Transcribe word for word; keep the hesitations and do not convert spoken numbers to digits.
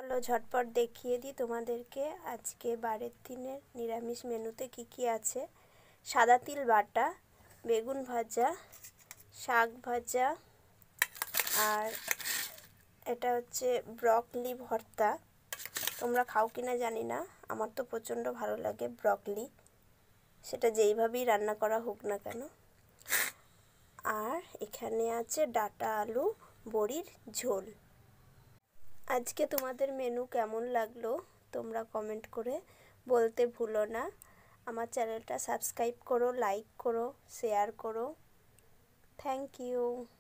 চলো ঝটপট দেখিয়ে দিই তোমাদেরকে আজকে বারের দিনের নিরামিষ মেনুতে কি কি আছে। সাদা তিল বাটা, বেগুন ভাজা, শাক ভাজা, আর এটা হচ্ছে ব্রকলি ভর্তা। তোমরা খাও কিনা জানি না, আমার তো প্রচণ্ড ভালো লাগে ব্রকলি, সেটা যেইভাবেই রান্না করা হোক না কেন। আর এখানে আছে ডাঁটা আলু বড়ির ঝোল। আজকে তোমাদের মেনু কেমন লাগলো তোমরা কমেন্ট করে বলতে ভুলো না। আমার চ্যানেলটা সাবস্ক্রাইব করো, লাইক করো, শেয়ার করো। Thank you.